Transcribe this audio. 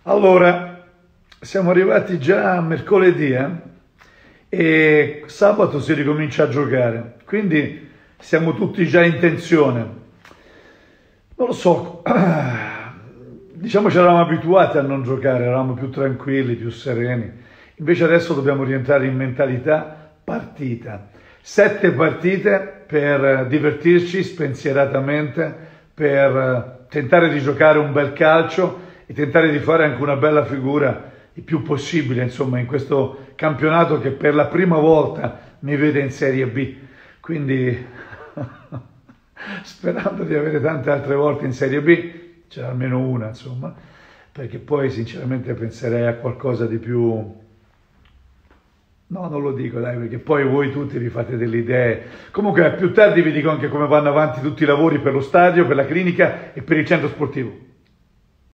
Allora, siamo arrivati già a mercoledì, e sabato si ricomincia a giocare, quindi siamo tutti già in tensione. Non lo so, diciamo ci eravamo abituati a non giocare, eravamo più tranquilli, più sereni. Invece adesso dobbiamo rientrare in mentalità partita. 7 partite per divertirci spensieratamente, per tentare di giocare un bel calcio e tentare di fare anche una bella figura il più possibile, insomma, in questo campionato che per la prima volta mi vede in Serie B. Quindi, sperando di avere tante altre volte in Serie B, c'è almeno una, insomma, perché poi sinceramente penserei a qualcosa di più. No, non lo dico, dai, perché poi voi tutti vi fate delle idee. Comunque, più tardi vi dico anche come vanno avanti tutti i lavori per lo stadio, per la clinica e per il centro sportivo.